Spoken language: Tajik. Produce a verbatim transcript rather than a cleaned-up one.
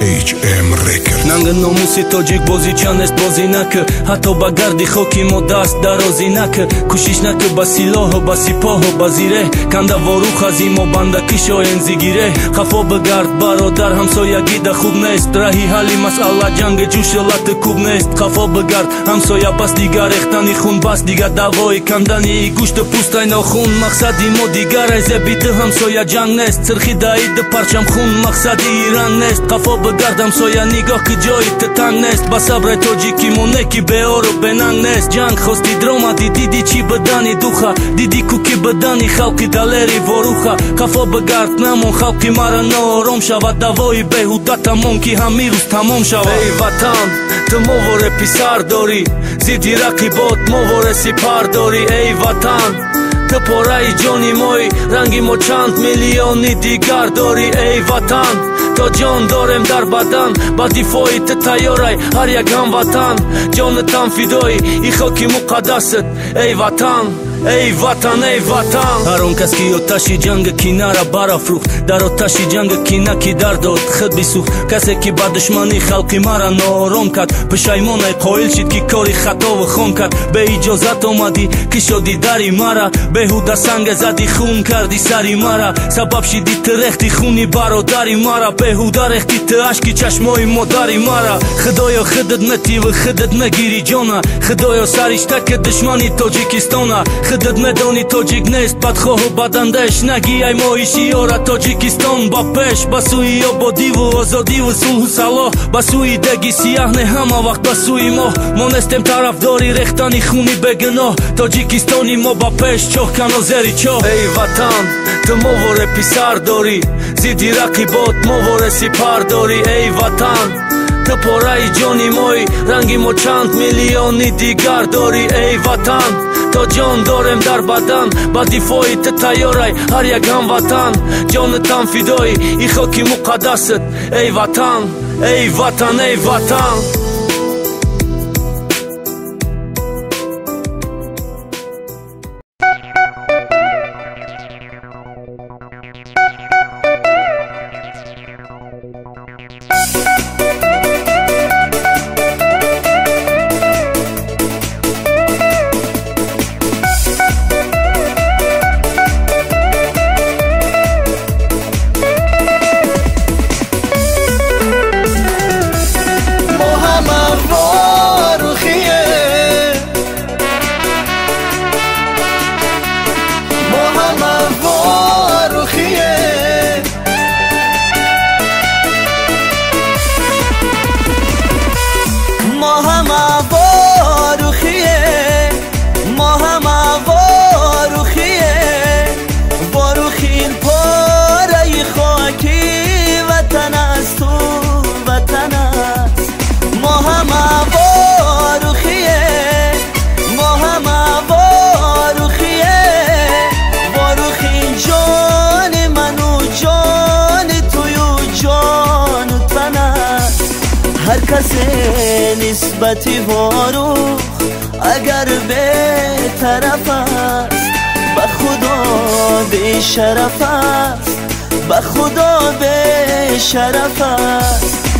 ایچ ام Record. ننگ ناموسی تاجیک بازی چند است بازی نکه حتی با گردی خاکی ما دست درازی نکه کوشش نکه با سلاح و با سپاه و با زیره کنده وارو خزی ما بندکی شاینزی گیره خفا بگرد برادر همسایگی ده خوب نیست راهی حالی مسئله جنگ جوشلت کوب نیست خفا بگرد همسایه بس دیگر ریختنی خون بس دیگر دوای کندنی گوشت پوستای ناخون مقصدی ما دیگر ایزه بیده همسایه جنگ نیست سرخی داید پرچم خون مقصدی ایران نیست خفا بگرد همسایه نگاه که جای تنگ نیست با صبر تاجیکی مونه کی به آر و به ننگ نیست جنگ خواستی دراما دیدی چی بدنی دوخه دیدی کوکی بدنی خلقی دلری واروخه خفا بگرد نمون خلقی مرا نارم شود دوای بهوده تمام کی همی روز تمام شود ای وطن تو مواره پیسر داری زیدی رقیبات مواره سپر داری ای وطن تو پاره جانی مای رنگی ما چند میلیونی دیگر داری ای وطن تا جان دارم در بدن با دفاعی تو تیاری هر یک هم وطن جانتم فدای ای خاکی مقدست ای وطن ای وطن ای وطن هر اون کس که آتشی جنگ کینه را برافروخت در آتشی جنگ کینه کی در داد خود بسوخت کسی که با دشمنی خلقی مرا نارام کرد پشیمان ای قائل شد که کاری خطا و خون کرد به اجازت آمدی که شدی دری مرا بهوده سنگ زدی خون کردی سری مرا سبب شدی ترختی خونی برادری مرا بهوده رختی تو عشقی چشمای مادری مرا خدایا خودت نتی و خودت نگیری جانا خدایا سرشتک دشمنی تاجیکستانه خودت میدانی تاجیک نیست بدخواه و بدندش نگی ای مایی شیاره تاجیکستان با پیش بسوی آبادی و آزادی و صلح و صلاح بسوی دگی سیاه نه همه وقت بسوی ما ما نستیم طرفداری ریختنی خونی بگناه تاجیکستانی ما با پیش چاه کنا زری چاه ای وطن تو مواره پیسر داری زیدی رقیبات مواره سپر داری ای وطن تو پاره جانی مای رنگی ما چند میلیونی دیگر داری ای وطن تا جان دارم در بدن با دفاعی تو تیاری هر یک هم وطن جانتم فدای ای خاکی مقدست ای وطن ای وطن ای وطن هر کسی نسبتی وارو اگر به طرف است به خدا به شرف است به خدا به شرف است